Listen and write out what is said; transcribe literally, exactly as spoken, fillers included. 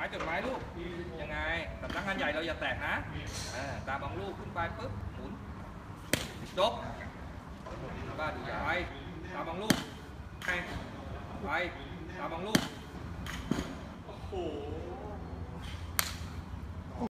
ม้จดหมายลูกยังไงสำนักงานใหญ่เราอย่าแตกนะตามองลูกขึ้นไปปุ๊บหมุนจบบ้านดูใหญ่ตามองลูกไปไปตามองลูก